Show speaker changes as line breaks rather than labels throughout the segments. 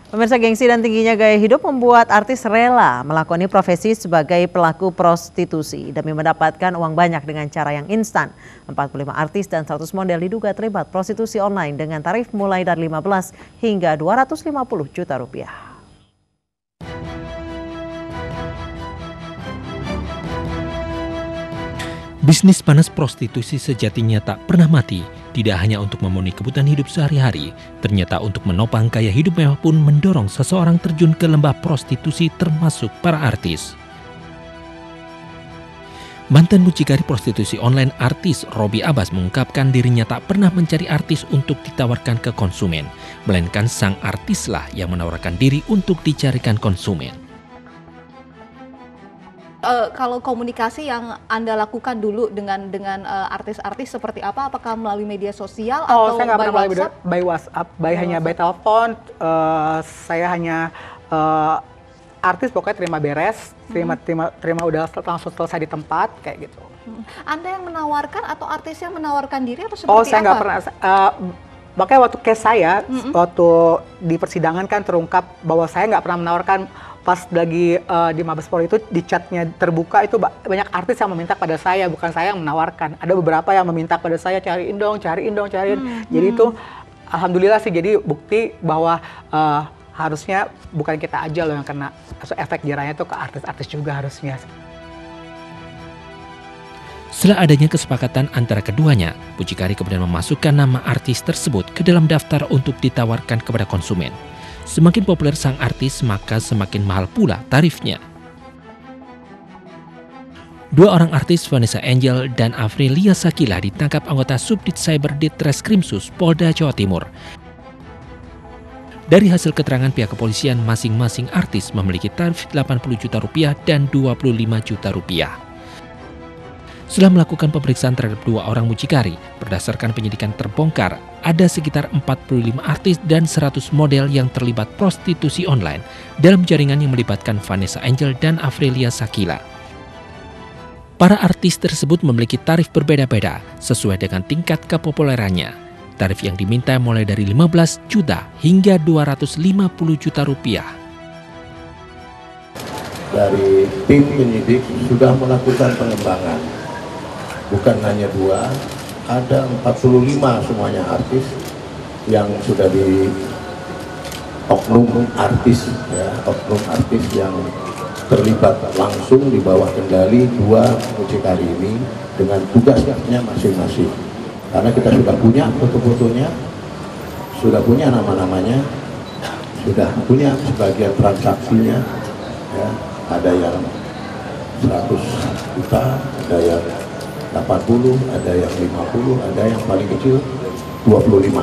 Pemirsa, gengsi dan tingginya gaya hidup membuat artis rela melakoni profesi sebagai pelaku prostitusi demi mendapatkan uang banyak dengan cara yang instan. 45 artis dan 100 model diduga terlibat prostitusi online dengan tarif mulai dari 15 hingga 250 juta rupiah.
Bisnis panas prostitusi sejatinya tak pernah mati, tidak hanya untuk memenuhi kebutuhan hidup sehari-hari, ternyata untuk menopang gaya hidup mewah pun mendorong seseorang terjun ke lembah prostitusi termasuk para artis. Mantan mucikari prostitusi online artis Robby Abbas mengungkapkan dirinya tak pernah mencari artis untuk ditawarkan ke konsumen, melainkan sang artislah yang menawarkan diri untuk dicarikan konsumen.
Kalau komunikasi yang Anda lakukan dulu dengan artis-artis seperti apa? Apakah melalui media sosial atau
saya nggak
by
pernah
WhatsApp?
by WhatsApp, hanya by telepon. Saya hanya artis pokoknya terima beres, terima udah langsung selesai di tempat kayak gitu.
Anda yang menawarkan atau artis yang menawarkan diri atau seperti apa?
Saya nggak pernah. Makanya waktu case saya, waktu di persidangan kan terungkap bahwa saya nggak pernah menawarkan. Pas lagi di Mabes Polri itu di chatnya terbuka itu banyak artis yang meminta pada saya, bukan saya yang menawarkan. Ada beberapa yang meminta pada saya cariin dong. Jadi itu alhamdulillah sih jadi bukti bahwa harusnya bukan kita aja loh yang kena efek jerahnya itu ke artis-artis juga harusnya.
Setelah adanya kesepakatan antara keduanya, mucikari kemudian memasukkan nama artis tersebut ke dalam daftar untuk ditawarkan kepada konsumen. Semakin populer sang artis, maka semakin mahal pula tarifnya. Dua orang artis, Vanessa Angel dan Afrilia Sakila, ditangkap anggota Subdit Cyber Ditreskrimsus Polda Jawa Timur. Dari hasil keterangan pihak kepolisian, masing-masing artis memiliki tarif 80 juta rupiah dan 25 juta rupiah. Setelah melakukan pemeriksaan terhadap dua orang mucikari, berdasarkan penyidikan terbongkar, ada sekitar 45 artis dan 100 model yang terlibat prostitusi online dalam jaringan yang melibatkan Vanessa Angel dan Afrilia Sakila. Para artis tersebut memiliki tarif berbeda-beda sesuai dengan tingkat kepopulerannya. Tarif yang diminta mulai dari 15 juta hingga 250 juta rupiah.
Dari tim penyidik sudah melakukan pengembangan. Bukan hanya dua, ada 45 semuanya artis yang sudah di oknum artis yang terlibat langsung di bawah kendali dua mucikari ini dengan tugasnya masing-masing. Karena kita sudah punya foto-fotonya, sudah punya nama-namanya, sudah punya sebagian transaksinya, ya, ada yang 100 juta, ada yang 80, ada yang 50, ada yang paling kecil 25.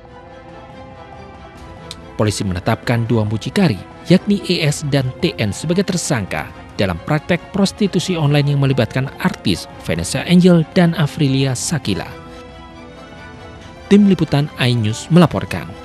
Polisi menetapkan dua mucikari, yakni ES dan TN sebagai tersangka dalam praktek prostitusi online yang melibatkan artis Vanessa Angel dan Afrilia Sakila. Tim Liputan iNews melaporkan.